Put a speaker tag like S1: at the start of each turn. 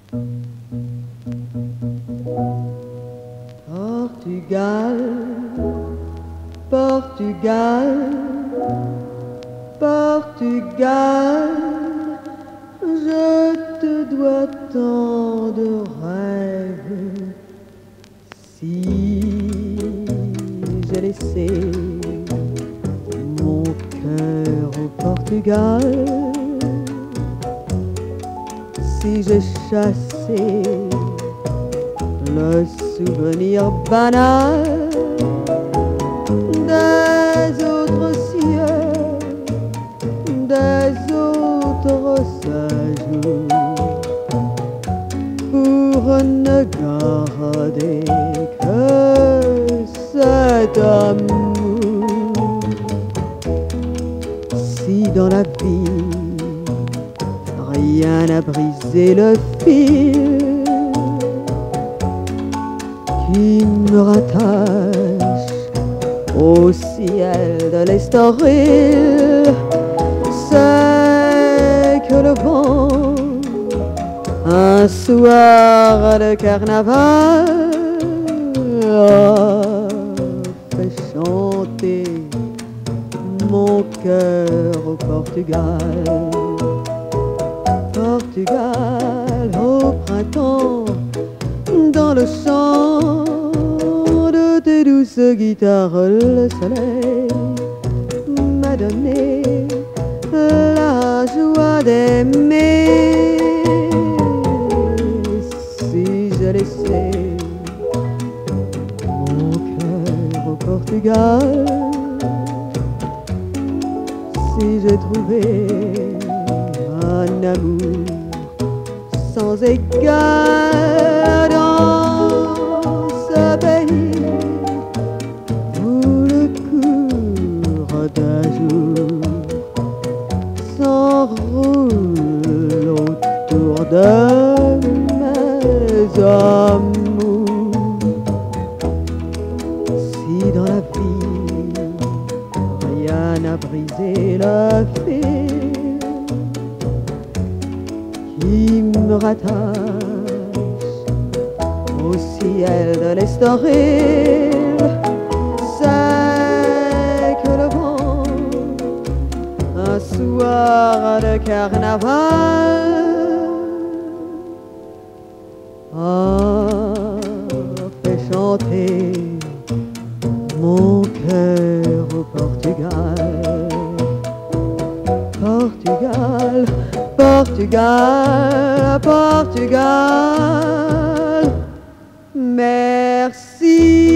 S1: Portugal, Portugal, Portugal, je te dois tant de rêves. Si j'ai laissé mon cœur au Portugal, si j'ai chassé le souvenir banal des autres cieux, des autres séjours, pour ne garder que cet amour. Si dans la vie rien n'a brisé le fil qui me rattache au ciel de l'Estoril, c'est que le vent, un soir de carnaval, a fait chanter mon cœur au Portugal. Portugal au printemps, dans le chant de tes douces guitares, le soleil m'a donné la joie d'aimer. Si j'ai laissé mon cœur au Portugal, si j'ai trouvé un amour sans égal dans ce pays où le cours d'un jour s'enroule autour de mes amours. Si dans la vie rien n'a brisé le fil qui me rattache au ciel de l'Estoril, c'est que le vent, un soir de carnaval, a fait chanter mon cœur au Portugal. Portugal, Portugal, Portugal, merci.